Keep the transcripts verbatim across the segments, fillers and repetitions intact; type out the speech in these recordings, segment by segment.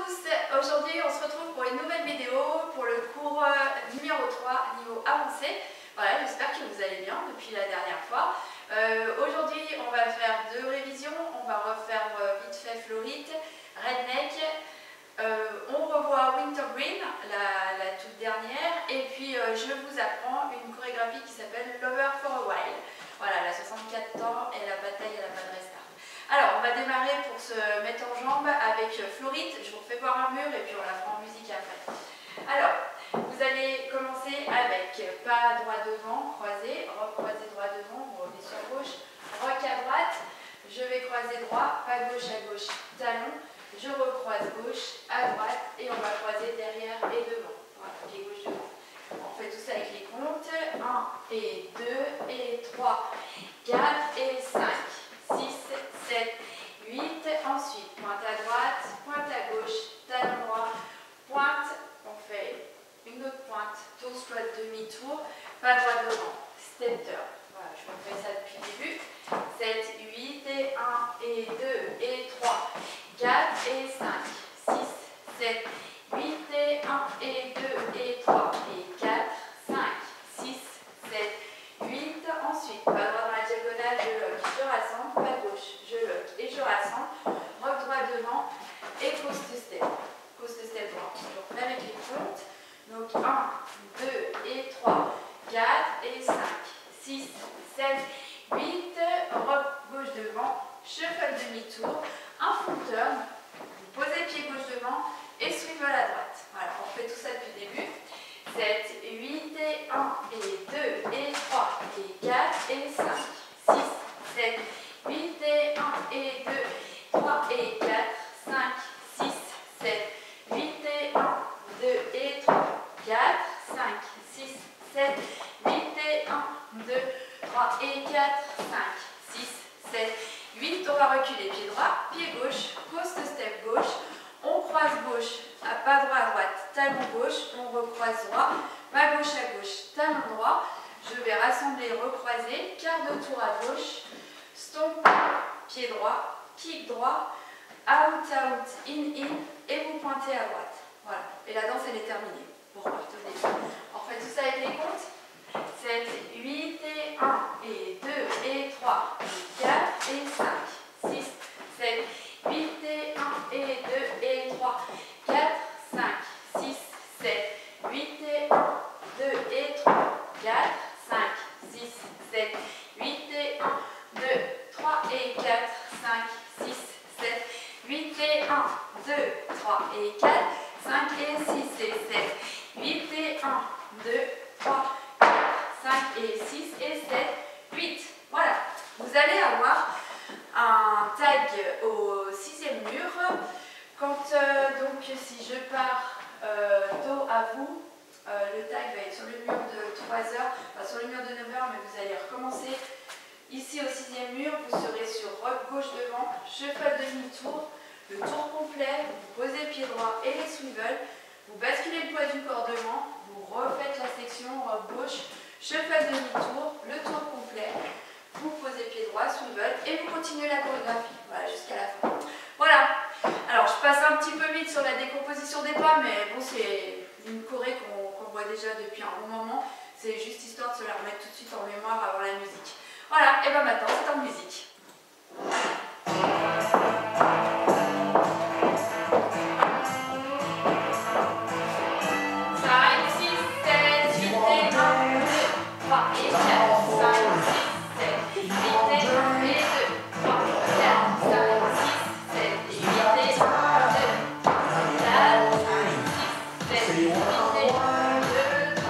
tous, aujourd'hui on se retrouve pour une nouvelle vidéo pour le cours numéro trois, niveau avancé. Voilà, j'espère que vous allez bien depuis la dernière fois. Euh, aujourd'hui on va faire deux révisions, on va refaire vite fait Florite, Redneck, euh, on revoit Wintergreen, la, la toute dernière, et puis euh, je vous apprends une chorégraphie qui s'appelle Lover for a While. Voilà, la soixante-quatre temps et la bataille à la pas de restart. Alors, on va démarrer pour se mettre en jambe avec Florite. Je vous refais voir un mur et puis on la fera en musique après. Alors, vous allez commencer avec pas droit devant, croisé, rock croisé droit devant, vous revenez sur gauche, rock à droite, je vais croiser droit, pas gauche à gauche, talon, je recroise gauche, à droite et on va croiser derrière et devant. Voilà, pied gauche devant. On fait tout ça avec les comptes. un et deux et trois, quatre et cinq. six, sept, huit, ensuite pointe à droite, pointe à gauche, talon droit, pointe, on fait une autre pointe, tour squat demi-tour, pas droit devant, step turn. Voilà, je vous fais ça depuis le début. sept, huit, et un, et deux, et trois, quatre, et cinq, six, sept, huit, et un, et deux, et trois, et quatre, cinq, six, sept, huit, ensuite, pas droit dans la diagonale, je lock, je rassemble, pas gauche, je lock et je rassemble, rock droit devant et coast step, coast step droit. Je refais avec les comptes, donc un, deux et trois, quatre et cinq, six, sept, huit, rock gauche devant, shuffle demi-tour, un full turn, vous posez pied gauche devant et swivel à droite. Voilà, on fait tout ça depuis le début. sept, huit, et un, et deux, et trois, et quatre, et cinq, six, sept, huit, et un, et deux, trois, et quatre, cinq, six, sept, huit, et un, deux, et trois, quatre, cinq, six, sept, huit, et un, deux, trois, et quatre, cinq, six, sept, huit. On va reculer pied droit, pied gauche, coast step gauche. On croise gauche, à pas droit à droite, talon gauche, on recroise droit, pas gauche à gauche, talon droit. Je vais rassembler, recroiser, quart de tour à gauche, stomp, pied droit, kick droit, out, out, in, in, et vous pointez à droite. Voilà, et la danse elle est terminée. Vous repartez au début. On fait tout ça avec les comptes. sept, huit, et un, et deux, et trois, et quatre, et cinq, six, sept, huit, et un, et deux, et trois, quatre, cinq, six, sept, huit, et un, deux, et trois, quatre, cinq, six, sept, huit, et un, deux, trois, et quatre, cinq, six, sept, huit, et un, deux, trois, et quatre, cinq, et six, et sept, huit, et un, deux, trois, quatre, cinq, et six, et sept, huit. Voilà, vous allez avoir un tag au sixième mur. Quand euh, donc si je pars euh, dos à vous, euh, le tag va être sur le mur de trois heures, enfin sur le mur de neuf heures, mais vous allez recommencer ici au sixième mur. Vous serez sur rock gauche devant, shuffle demi-tour, le tour complet, vous posez pied droit et les swivels, vous basculez le poids du corps devant, vous refaites la section rock gauche, shuffle demi-tour, le tour complet. Vous posez pied droit, swivel et vous continuez la chorégraphie, voilà, jusqu'à la fin. Voilà, alors je passe un petit peu vite sur la décomposition des pas, mais bon, c'est une choré qu'on qu'on voit déjà depuis un bon moment. C'est juste histoire de se la remettre tout de suite en mémoire avant la musique. Voilà, et bien maintenant c'est en musique.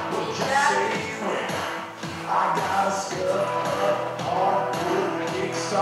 I got a stuff, hardwood, kickstart.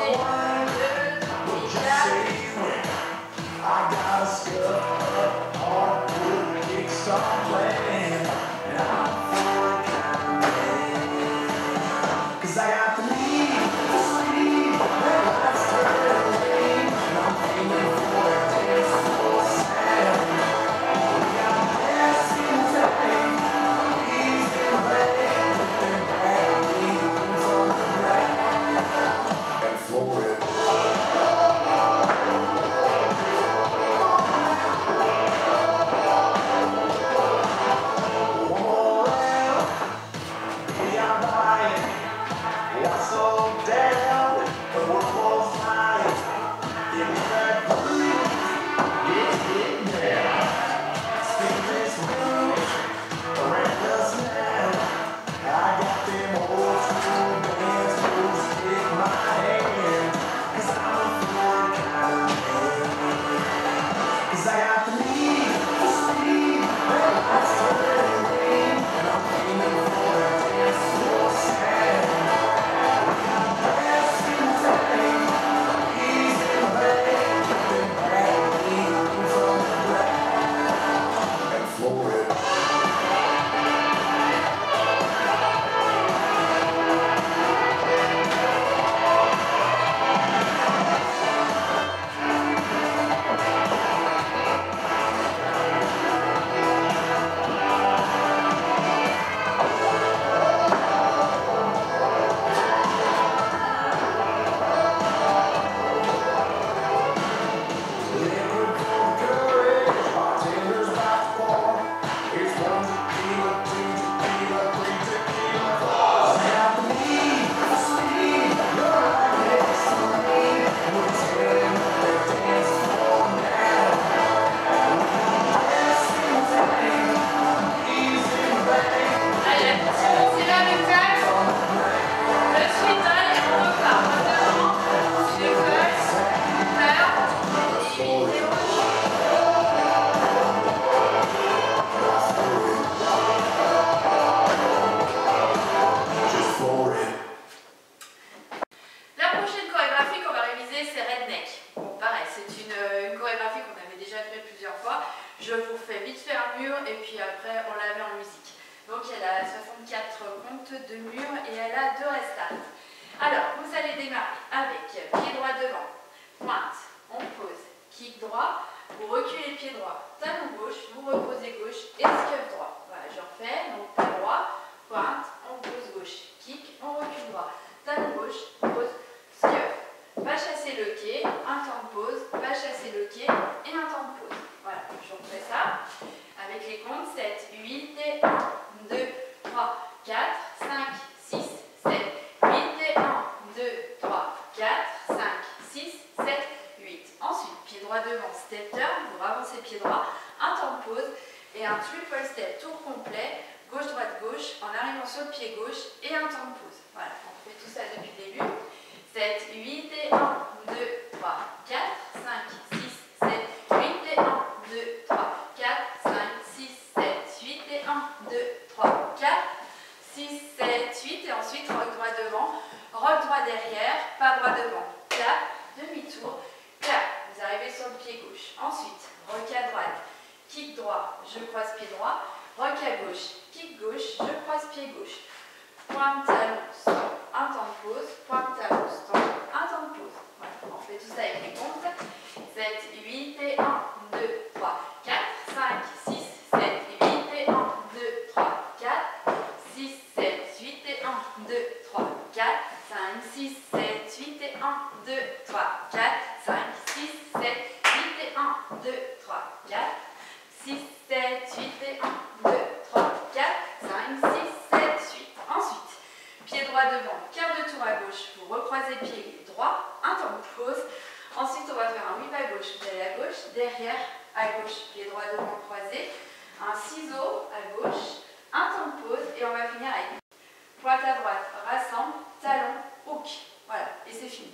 Je vous fais vite fait un mur et puis après on la met en musique. Donc elle a soixante-quatre comptes de mur et elle a deux restarts. Alors vous allez démarrer avec pied droit devant, pointe, on pose, kick droit, vous reculez pied droit, talon gauche, vous reposez gauche et scuff droit. Voilà, je refais, donc pied droit, pointe, on pose gauche, kick, on recule droit, talon gauche, pose, scuff. Va chasser le quai, un temps de pause, va chasser le quai et un temps de pause. Voilà, je refais ça avec les comptes sept, huit et un, deux, trois, quatre, cinq, six, sept, huit et un, deux, trois, quatre, cinq, six, sept, huit. Ensuite, pied droit devant, step turn, vous avancez pied droit, un temps de pause et un triple step tour complet, gauche, droite, gauche, en arrivant sur le pied gauche et un temps de pause. Voilà, on fait tout ça depuis le début. sept, huit et un, deux, trois, quatre, cinq, six, sept, huit et un, deux, trois, quatre, cinq, six, sept, huit et un, deux, trois, quatre, six, sept, huit et ensuite rock droit devant, rock droit derrière, pas droit devant, clap, demi-tour, clap, vous arrivez sur le pied gauche. Ensuite, rock à droite, kick droit, je croise pied droit, rock à gauche, kick gauche, je croise pied gauche. Pointe, talon, stop, un temps de pause, pointe, talon, stop, un temps de pause. Voilà, on fait tout ça avec les comptes. sept, huit et un, deux, trois, quatre, cinq, six, sept, huit et un, deux, trois, quatre, six, sept, huit et un, deux, trois, quatre, cinq, six, sept, huit et un, deux, trois, quatre, cinq, six, sept, huit et un, deux, trois, quatre, six, sept, huit et un, deux, trois, quatre, cinq, six, sept, huit. Ensuite, pied droit devant, quart de tour à gauche, vous recroisez pied droit, un temps de pause. Ensuite, on va faire un whip à gauche, vous allez à gauche, derrière, à gauche, pied droit devant croisé, un ciseau à gauche, un temps de pause et on va finir avec pointe à droite, rassemble, talon, hook. Voilà, et c'est fini.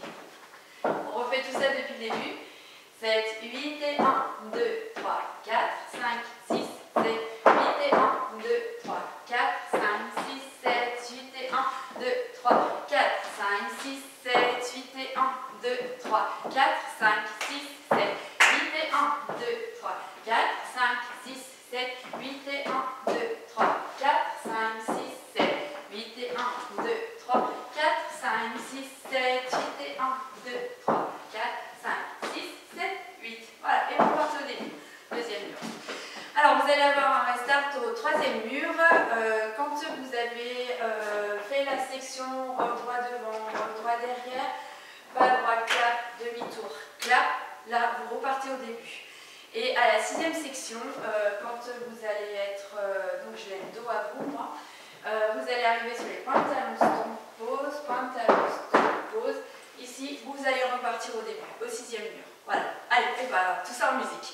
On refait tout ça depuis le début. sept, huit et un, deux, trois, quatre, cinq, six, sept, huit et un, deux, trois, quatre, cinq, six, sept, huit et un, deux, trois, quatre, cinq, six, sept, huit et un, trois, quatre, cinq, six, sept, huit et un, deux, trois, quatre, cinq, six, sept, huit et un, deux, trois, quatre, cinq, six, sept, huit et un, deux, trois, quatre, cinq, six, sept, huit et un, deux, trois, quatre, cinq, six, sept, huit. Voilà, et vous partez au début. Deuxième mur. Alors vous allez avoir un restart au troisième mur. Euh, quand vous avez euh, fait la section droit devant, droit derrière, pas droit, clap, demi-tour, clap, là vous repartez au début. Et à la sixième section, euh, quand vous allez être, euh, donc je vais être dos à vous moi, euh, vous allez arriver sur les points de talon, stomp, pause, point de talon, stomp, pause. Ici, vous allez repartir au début, au sixième mur. Voilà. Allez, et bah, tout ça en musique.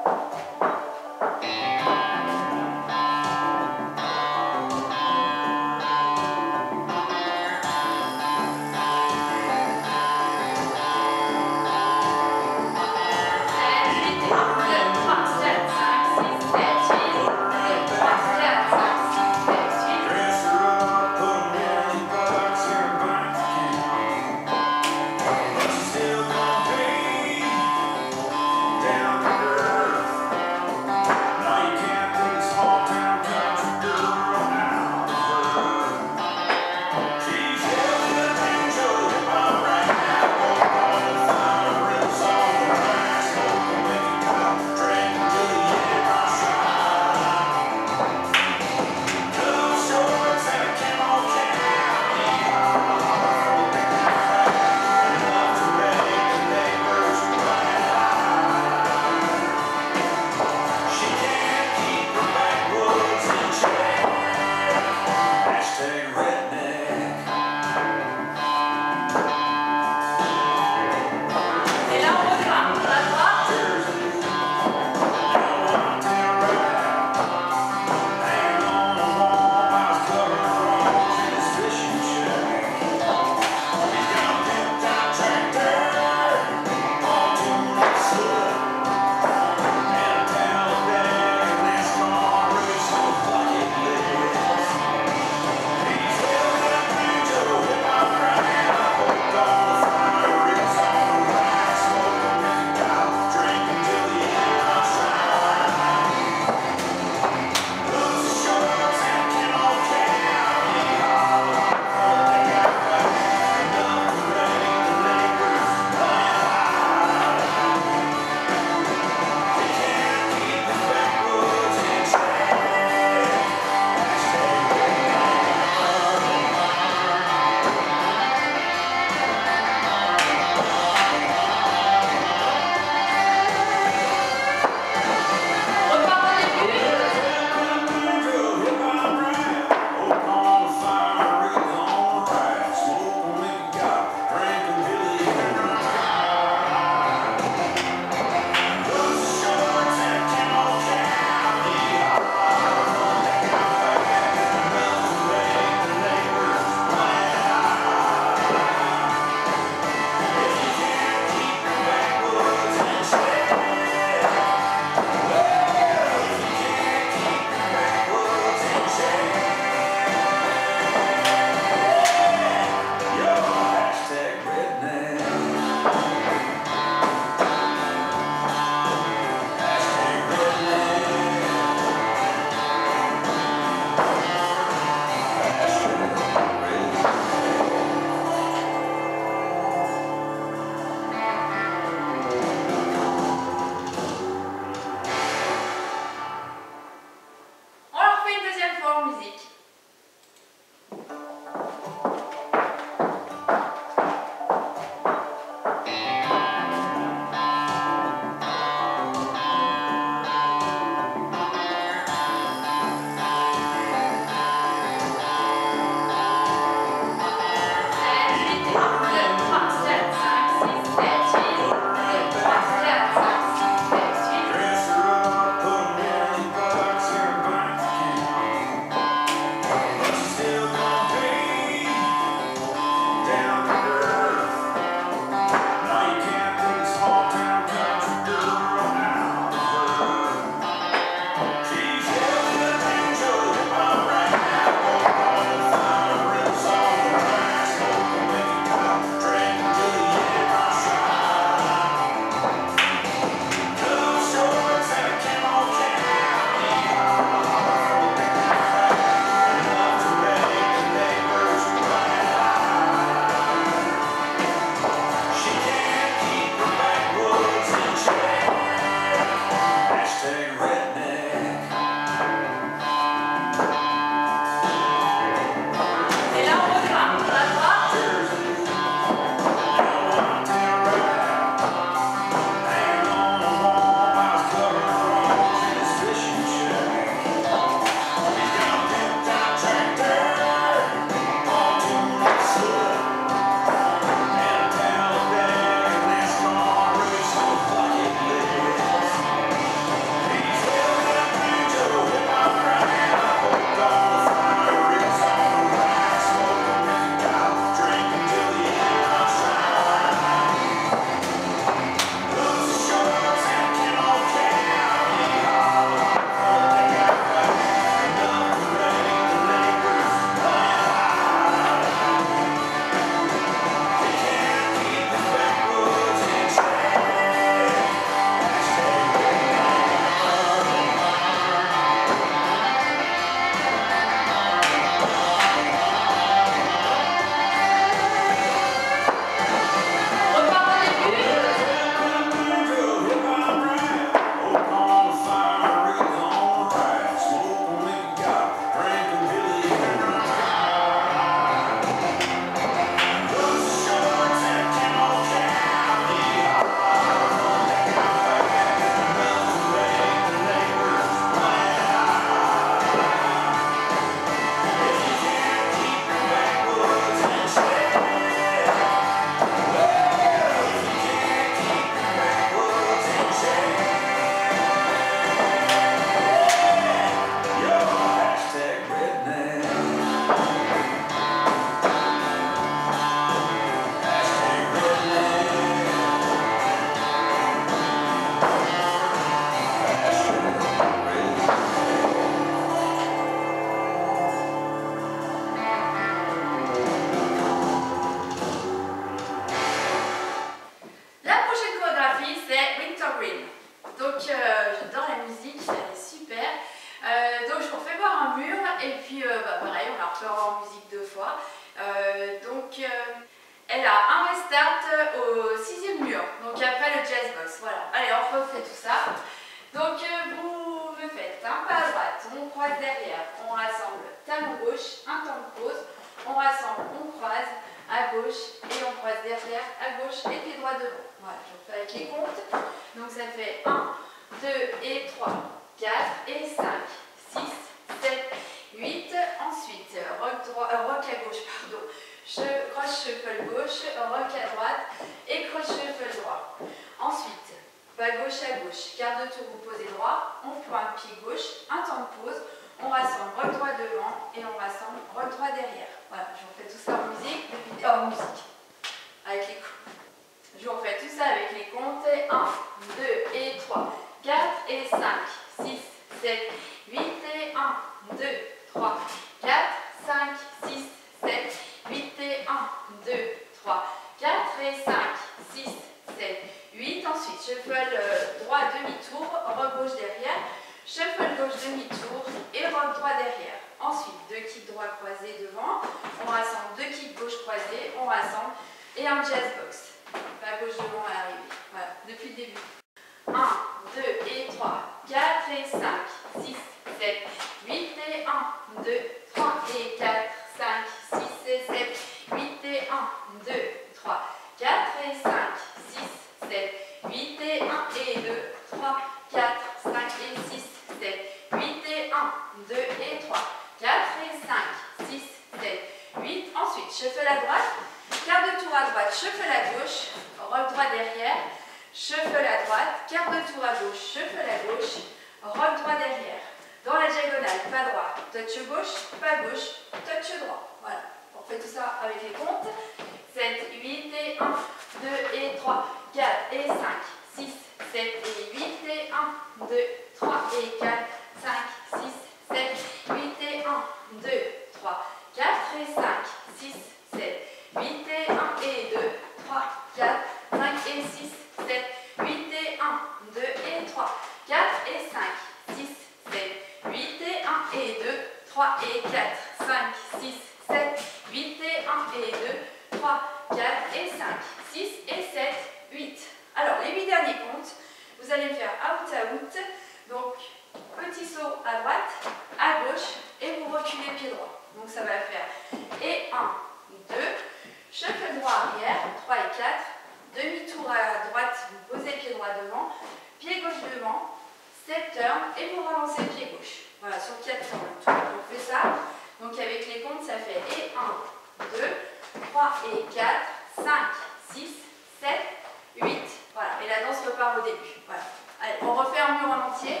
refait tout ça. Donc euh, vous me faites un pas à droite, on croise derrière, on rassemble talon gauche, un temps de pause, on rassemble, on croise à gauche et on croise derrière à gauche et pied droit devant. Voilà, je refais avec les comptes. Donc ça fait un, deux et trois, quatre et cinq, six, sept, huit. Ensuite, rock, droit, euh, rock à gauche, pardon. Je croche shuffle gauche, rock à droite et croche shuffle droit. Ensuite, pas gauche à gauche, quart de tour, vous posez droit, on pointe pied gauche, un temps de pause, on rassemble rock droit devant et on rassemble rock droit derrière. Voilà, je vous refais tout ça en musique, depuis, oh, en musique, avec les coups. Je vous refais tout ça avec les comptes. un, deux et trois, quatre et cinq, six, sept, huit et un, deux, trois, quatre, cinq, six, sept, huit et un, deux, trois, quatre et cinq, six, sept, huit. Ensuite, shuffle euh, droit demi-tour, rock gauche derrière, shuffle gauche demi-tour et rock droit derrière. Ensuite, deux kicks droit croisés devant, on rassemble deux kicks gauche croisés, on rassemble et un jazz box. Pas gauche devant à l'arrivée. Voilà, depuis le début. un, deux et trois, quatre et cinq, six, sept, huit et un, deux, trois et quatre, cinq, six et sept, huit et un, deux, trois, quatre et cinq, six, sept, huit et un et deux, trois, quatre, cinq et six, sept, huit et un, deux et trois, quatre et cinq, six, sept, huit. Ensuite, shuffle à droite, quart de tour à droite, shuffle à gauche, rock droit derrière, shuffle à droite, quart de tour à gauche, shuffle à gauche, rock droit derrière. Dans la diagonale, pas droit, touch gauche, pas gauche, touch droit. Voilà, on fait tout ça avec les comptes. sept, huit et un, deux et trois, quatre et cinq, six, sept et huit et un, deux, trois et quatre, cinq, six, sept, huit et un, deux, trois, quatre et cinq, six, sept, huit et un et deux, trois, quatre, cinq et six, sept, huit et un, deux et trois, quatre et cinq, six, sept, huit et un et deux, trois et quatre, cinq, six, sept, huit et un et deux, trois, quatre et cinq, six et sept, huit. Alors les huit derniers comptes, vous allez me faire out out. Donc petit saut à droite, à gauche et vous reculez pied droit. Donc ça va faire et un, deux, shuffle droit arrière, trois et quatre, demi-tour à droite, vous posez pied droit devant, pied gauche devant, step turn et vous relancez le pied gauche. Voilà, sur quatre turns. On fait ça. Donc avec les comptes, ça fait et un, deux, trois et quatre, cinq, six, sept, huit. Voilà, et la danse repart au début. Voilà. Allez, on refait un mur en entier.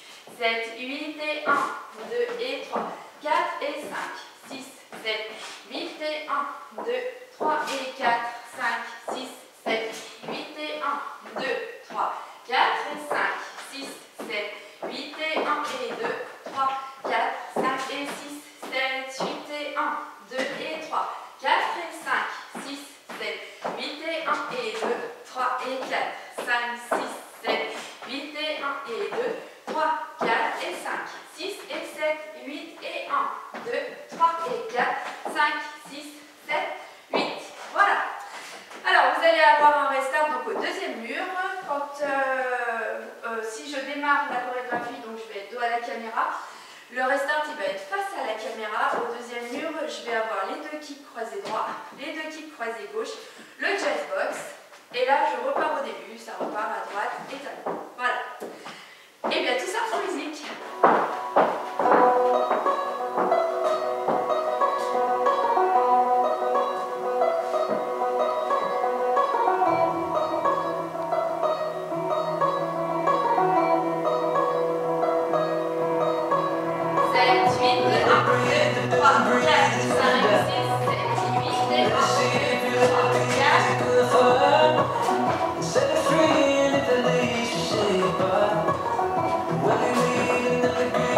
sept, huit et un, deux et trois, quatre et cinq, six, sept, huit et un, deux, trois et quatre, cinq, six, sept, huit et un, deux, trois, quatre et cinq, six, sept, huit et un et deux, trois, quatre, cinq et six, sept, huit et un, deux et trois, quatre et cinq, six, sept, huit et un et deux, trois et quatre, cinq, six, sept, huit et un et deux, trois, quatre et cinq, six et sept, huit et un, deux, trois et quatre, cinq, six, sept, huit. Voilà. Alors vous allez avoir un restart donc au deuxième mur. Quand euh, euh, si je démarre la chorégraphie, donc je vais être dos à la caméra, le restart il va être face à la caméra. Au deuxième mur, je vais avoir les deux kicks croisés droit, les deux kicks croisés gauche, le jazz box. Et là je repars au début, ça repart à droite et talon. Voilà. Et bien tout ça en musique. Set it free and if it leads to shape up. When we leave, another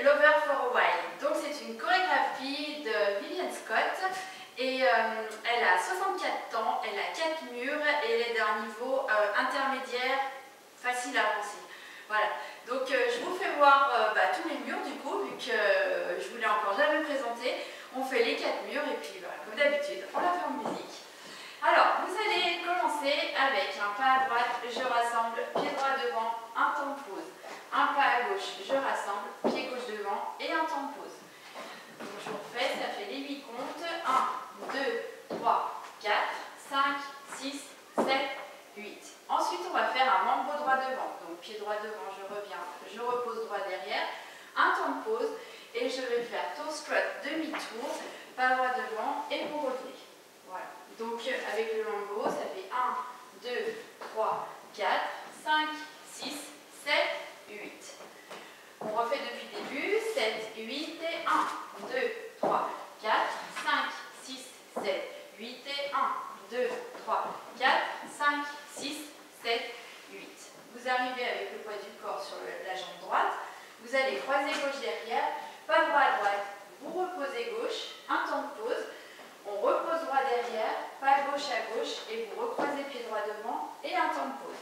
Lover for a While. Donc c'est une chorégraphie de Vivienne Scott et euh, elle a soixante-quatre ans, elle a quatre murs et elle est d'un niveau euh, intermédiaire facile à avancer. Voilà, donc euh, je vous fais voir euh, bah, tous les murs du coup, vu que euh, je vous l'ai encore jamais présenté. On fait les quatre murs et puis voilà, comme d'habitude, on la fait en musique. Alors, vous allez commencer avec un pas à droite, je rassemble, pied droit devant, un temps de pause. Un pas à gauche, je rassemble, pied gauche devant et un temps de pause. Donc je refais, ça fait les huit comptes. un, deux, trois, quatre, cinq, six, sept, huit. Ensuite, on va faire un membre droit devant. Donc pied droit devant, je reviens, je repose droit derrière, un temps de pause et je vais faire toe strut demi-tour, pas droit devant et vous revenez. Voilà. Donc avec le mambo, ça fait un, deux, trois, quatre, cinq, six, sept, huit. On refait depuis le début, sept, huit et un, deux, trois, quatre, cinq, six, sept, huit et un, deux, trois, quatre, cinq, six, sept, huit. Vous arrivez avec le poids du corps sur le, la jambe droite, vous allez croiser gauche derrière, pas droit à droite, vous reposez gauche, un temps de pause, on repose droit derrière, pas gauche à gauche et vous recroisez pied droit devant et un temps de pause.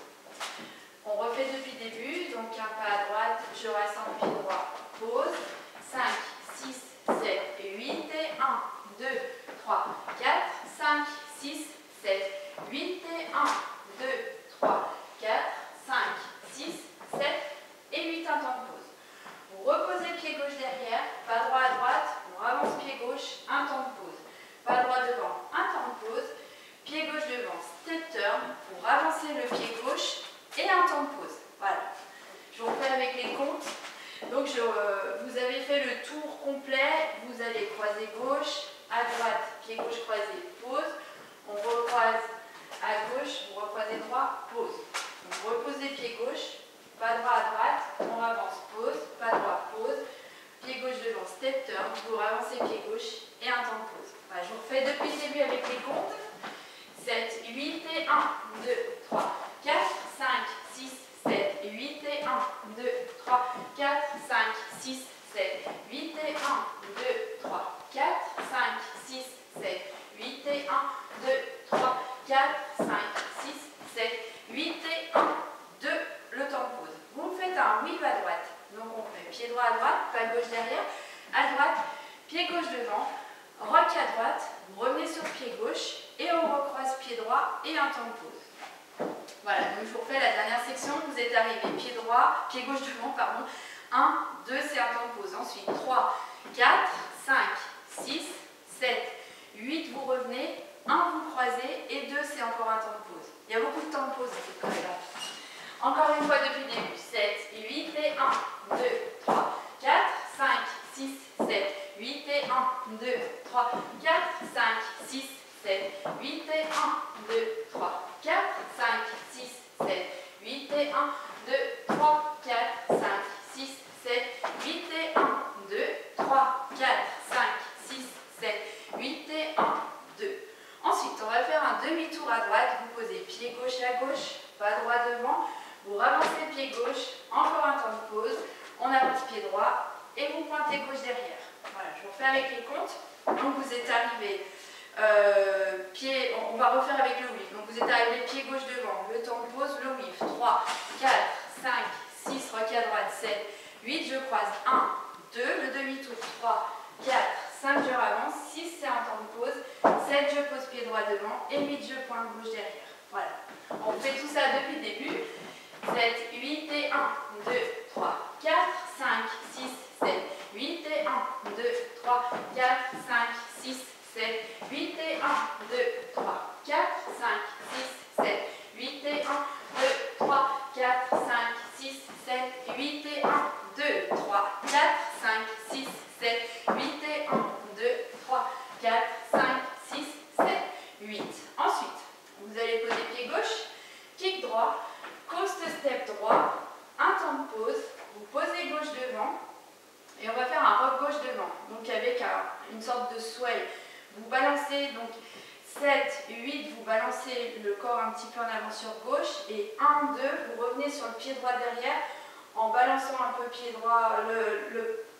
On refait depuis le début, donc un pas à droite, je rassemble pied droit, pause, cinq, six, sept, huit et un, deux, trois, quatre, cinq, six, sept, huit et un, deux, trois, quatre, cinq, six, sept et huit, un temps de pause. Vous reposez pied gauche derrière, pas droit à droite, on avance pied gauche, un temps de pause. Pas droit devant, un temps de pause, pied gauche devant, step turn pour avancer le pied gauche et un temps de pause. Voilà. Je vous refais avec les comptes. Donc je, euh, vous avez fait le tour complet, vous allez croiser gauche, à droite, pied gauche croisé, pause. On recroise à gauche, vous recroisez droit, pause. Vous reposez pied gauche, pas droit à droite, on avance, pause, pas droit, pause. Pied gauche devant, step turn, vous avancez pied gauche et un temps de pause. Voilà, je vous refais depuis le début avec les comptes. sept, huit et un, deux, trois, quatre, cinq, six, sept, huit et un, deux, trois, quatre, cinq, six, sept, huit et un, deux, trois, quatre, cinq, six, sept, huit et un, deux, trois, quatre, cinq, six, sept, huit et un, deux, le temps de pause. Vous faites un whip à droite. Donc on fait pied droit à droite, pas gauche derrière, à droite, pied gauche devant, rock à droite, vous revenez sur pied gauche et on recroise pied droit et un temps de pause. Voilà, donc je vous refais la dernière section, vous êtes arrivé pied droit, pied gauche devant, pardon, un, deux, c'est un temps de pause. Ensuite trois, quatre, cinq, six, sept, huit, vous revenez, un, vous croisez et deux, c'est encore un temps de pause. Il y a beaucoup de temps de pause dans cette chorégraphie. Encore une fois depuis le début, sept, huit et un, deux, trois, quatre, cinq, six, sept, huit et un, deux, trois, quatre, cinq, six, sept, huit et un, deux, trois, quatre, cinq, six, sept, huit et un, deux, trois, quatre, cinq, six, sept, huit et un, deux, trois, quatre, cinq, six, sept, huit et un, deux. Ensuite, on va faire un demi-tour à droite, vous posez pied gauche à gauche, pas droit devant. Vous ravancez pied gauche, encore un temps de pause, on avance pied droit et vous pointez gauche derrière. Voilà, je vous refais avec les comptes. Donc vous êtes arrivé, euh, pied, on va refaire avec le whiff. Donc vous êtes arrivé pied gauche devant, le temps de pause, le whiff. trois, quatre, cinq, six, rock à droite, sept, huit, je croise, un, deux, le demi-tour, trois, quatre, cinq, je ravance, six, c'est un temps de pause, sept, je pose pied droit devant et huit, je pointe gauche derrière. Voilà, on fait tout ça depuis le début. sept, huit et un, deux, trois, quatre, cinq, six, sept, huit et un, deux, trois, quatre, cinq, six, sept, huit et un, deux, trois, quatre, cinq, six, sept, huit et un, deux, trois, quatre, cinq, six, sept, huit et un, deux, trois, quatre, cinq, six, sept, huit et un, deux, trois, quatre, cinq, six, sept, huit. Ensuite, vous allez poser pied gauche, kick droit, coast step droit, un temps de pause, vous posez gauche devant et on va faire un rock gauche devant, donc avec un, une sorte de sway. Vous balancez donc sept, huit, vous balancez le corps un petit peu en avant sur gauche et un, deux, vous revenez sur le pied droit derrière en balançant un peu pied droit, le, le,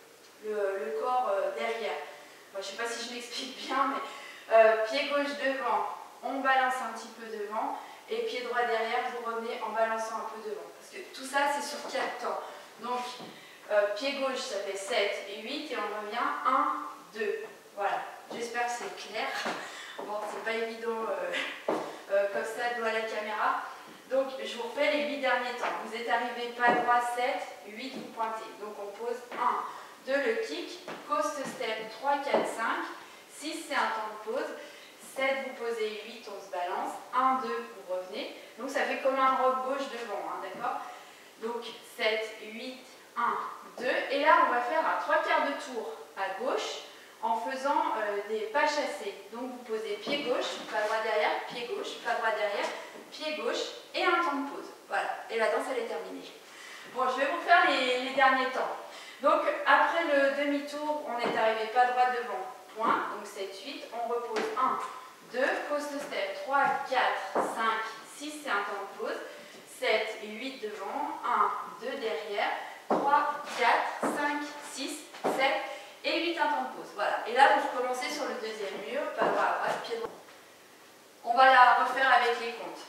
le, le corps euh, derrière. Bon, je ne sais pas si je m'explique bien, mais euh, pied gauche devant, on balance un petit peu devant, et pied droit derrière, vous revenez en balançant un peu devant. Parce que tout ça, c'est sur quatre temps. Donc, euh, pied gauche, ça fait sept et huit, et on revient un, deux. Voilà, j'espère que c'est clair. Bon, c'est pas évident euh, euh, comme ça devant la caméra. Donc, je vous refais les huit derniers temps. Vous êtes arrivé pas droit, sept, huit, vous pointez. Donc, on pose un, deux, le kick, coast step, trois, quatre, cinq, six, c'est un temps de pause, sept, vous posez, huit, on se balance, un, deux, vous revenez. Donc, ça fait comme un rock gauche devant, hein, d'accord? Donc, sept, huit, un, deux. Et là, on va faire un trois quarts de tour à gauche en faisant euh, des pas chassés. Donc, vous posez pied gauche, pas droit derrière, pied gauche, pas droit derrière, pied gauche et un temps de pause. Voilà, et la danse, elle est terminée. Bon, je vais vous faire les, les derniers temps. Donc, après le demi-tour, on est arrivé pas droit devant, point, donc sept, huit, on repose un, deux, coast step, trois, quatre, cinq, six, c'est un temps de pause, sept et huit devant, un, deux derrière, trois, quatre, cinq, six, sept et huit, un temps de pause. Voilà, et là, vous recommencez sur le deuxième mur, pas droit à droite, pied droit. On va la refaire avec les comptes.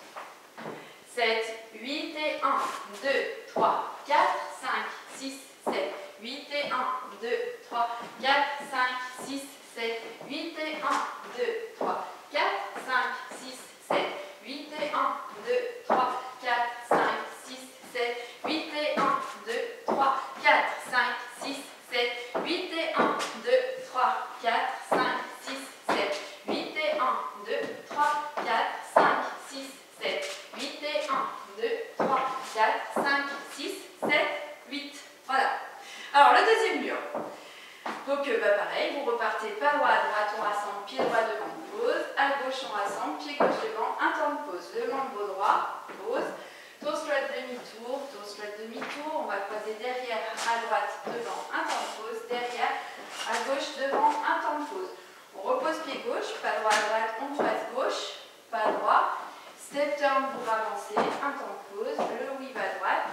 sept, huit et un, deux, trois, quatre, cinq, six, sept, huit et un, deux, trois, quatre, cinq, six, sept, huit et un, deux, trois, quatre, cinq, six, sept, huit et un, deux, trois, quatre, cinq, six, sept, huit et un, deux, trois, quatre, cinq, six, sept, huit et un, deux, trois, quatre, cinq, six, sept, huit et un, deux, trois, quatre, cinq, six, sept, huit et un, deux, trois, quatre, cinq, six, sept, huit. Voilà. Alors, le deuxième mur. Donc, euh, bah, pareil, vous repartez pas droit à droite, on rassemble, pied droit devant, pause. À gauche, on rassemble, pied gauche devant, un temps de pause. Le membre droit, pause. Tour squat demi-tour, tour squat demi-tour. On va croiser derrière, à droite, devant, un temps de pause. Derrière, à gauche, devant, un temps de pause. On repose pied gauche, pas droit à droite, on face gauche, pas droit. Step turn pour avancer, un temps de pause. Le weave à droite.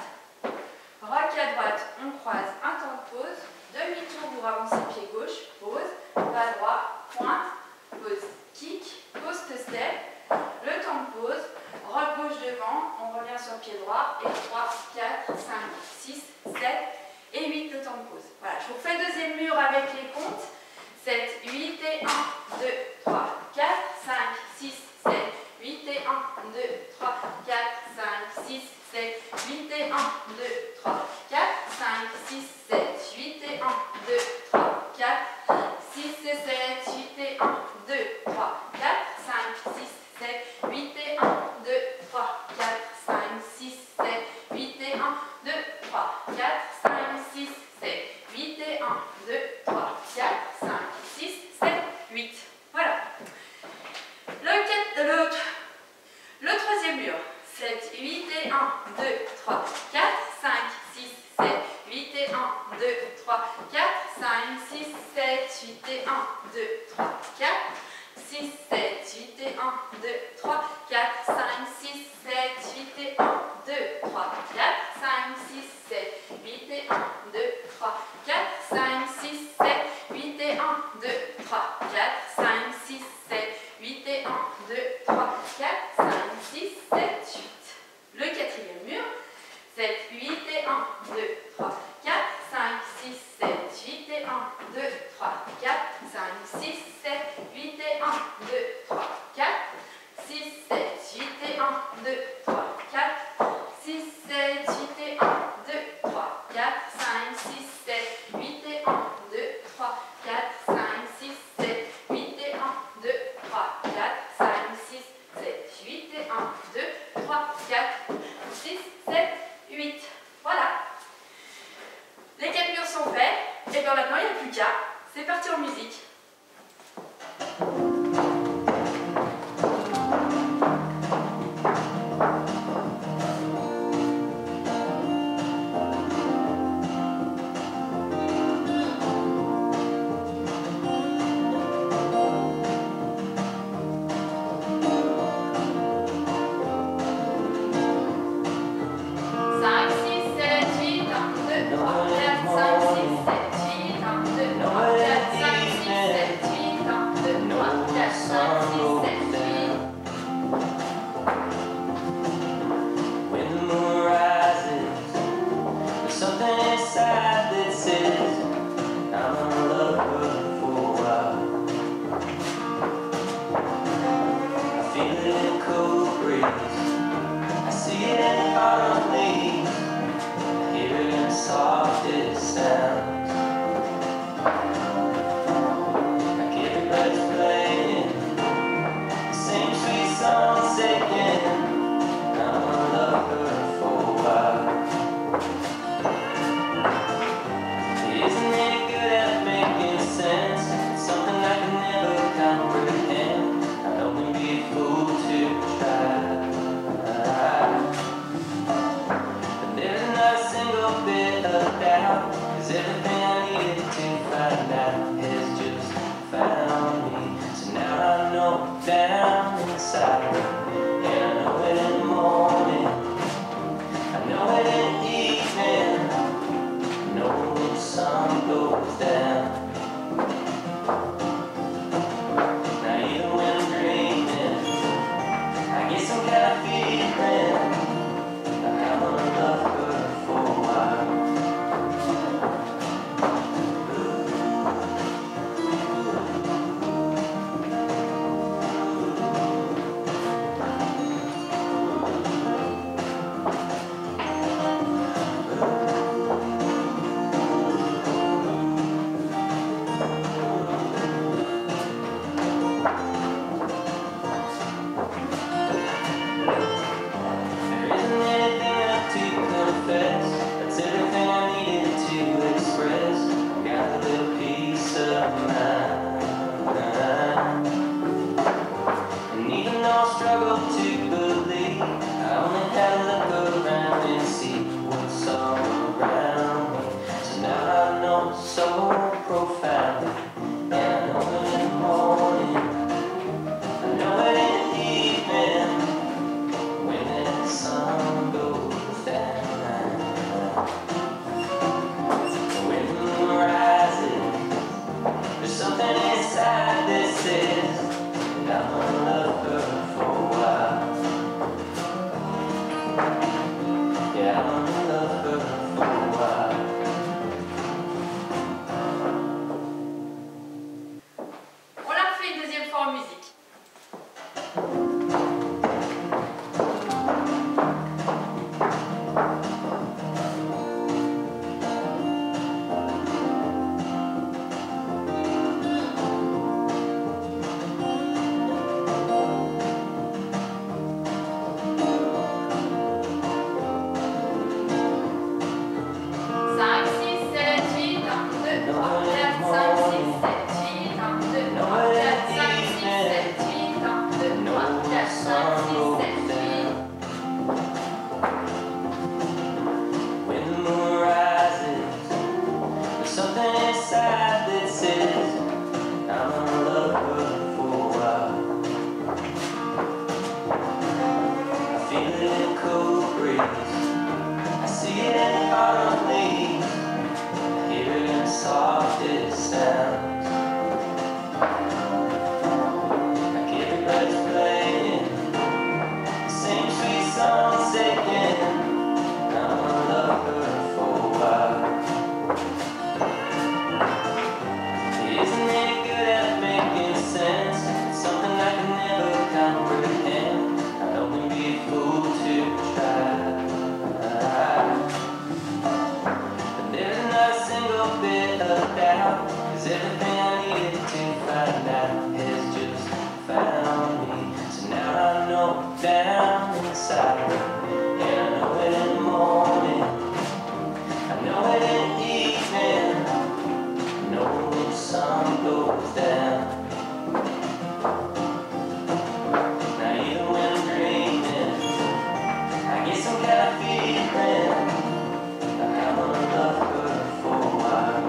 Rock à droite, on croise, un temps de pause. Demi-tour pour avancer pied gauche, pause. Pas droit, pointe, pause, kick, coast step. Le temps de pause. Rock gauche devant, on revient sur pied droit. Et trois, quatre, cinq, six, sept et huit, le temps de pause. Voilà, je vous refais le deuxième mur avec les comptes. sept, huit et un, deux, trois, quatre, cinq, six, sept, huit et un, deux, trois, quatre, cinq, six, sept, huit et un, deux, trois, quatre, cinq, six, sept, huit et un, deux, trois, quatre, six et sept, huit et un, deux, trois, quatre, cinq, six, sept, huit et un, deux, trois, quatre, cinq, six, sept, huit et un, deux, trois, quatre, cinq, six, sept, huit et un, deux, trois, quatre, cinq, six, sept, huit. Voilà. Le, quatre, le, le troisième mur. sept, huit et un, deux, trois, quatre, cinq, six, sept, huit et un, deux, trois, quatre, cinq, six, sept, huit et un, deux, trois, quatre, six, sept, huit et un, deux, trois, quatre, cinq, six, sept, huit et un, deux, trois, quatre, cinq, six, sept, huit et un, deux, trois, quatre, cinq, six, sept, huit et un, deux, trois, quatre, cinq, six, sept, huit et un, deux, trois, quatre, cinq, six, sept, huit. Le quatrième mur. sept, huit et un, deux, trois, quatre, cinq, six, sept, huit et un, deux, trois, quatre, cinq, six, sept, huit et un, deux, trois, quatre, six, sept, huit et un, deux, trois, quatre, six, sept, huit et un, deux, trois, quatre, cinq, six, sept, huit et un, deux, trois, quatre, cinq, six, sept, huit et un, deux, trois, quatre, cinq, six, sept, huit et un, deux, trois, quatre, six, sept, huit. Voilà. Les quatre murs sont faits. Et bien maintenant, il n'y a plus qu'à. C'est parti en musique. cinq, six, sept, huit, un, deux, trois, quatre, cinq, six, sept, huit, un, deux, something inside that says I'm gonna love her for a while. I feel it in a cold breeze, I see it in the autumn leaves, I hear it in the softest sounds. Like everybody's playing the same sweet song singing, I'm gonna love her for a while. Isn't it good at making sense? It's something I can never comprehend. I'd only be a fool to try. But there's not a single bit of doubt, 'cause everything I needed to find out has just found me. So now I know down inside, and I know it in the morning, I know it in the evening, I know when the sun goes down. Now even when I'm dreaming, I get some kind of feeling like I'm gonna love her for a while. That's everything I needed to express. Got a little peace of mind. And even though I struggle to believe, I only had to look around and see what's all around me. So now I know so profoundly, and I know it in the morning, I know it in the evening, when the sun goes down. When the moon rises, there's something inside that says that I'm gonna love her for a while. Yeah, I'm gonna love her for a while. On la refait une deuxième fois en musique. cinq, six, sept, huit, un, deux, trois, quatre, cinq, six, sept, huit, un, deux, trois, quatre, cinq, six, sept, huit, un, deux, trois, quatre, cinq, six, sept, huit. When the moon rises, there's something inside that says I'm gonna love her for a while. I feel it in a cold breeze, I see it in the autumn leaves, I hear it in the softest sounds. Like everybody's playing the same sweet song singing, I'm gonna love her for a while. Isn't it good at making sense? It's something I can never comprehend. I'd only be a fool to try. But there's not a single bit of doubt, 'cause everything I needed to find out has just found me. So now I know down inside, and I know it in the morning, I know it in the evening, I know when the sun goes down. Now even when I'm dreaming, I get some kind of feeling like I'm gonna love her for a while.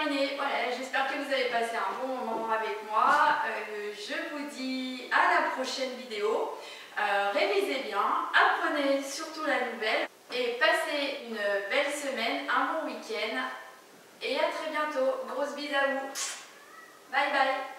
terminé. Voilà, j'espère que vous avez passé un bon moment avec moi. Euh, je vous dis à la prochaine vidéo. Euh, révisez bien, apprenez surtout la nouvelle et passez une belle semaine, un bon week-end. Et à très bientôt. Grosse bise à vous. Bye bye.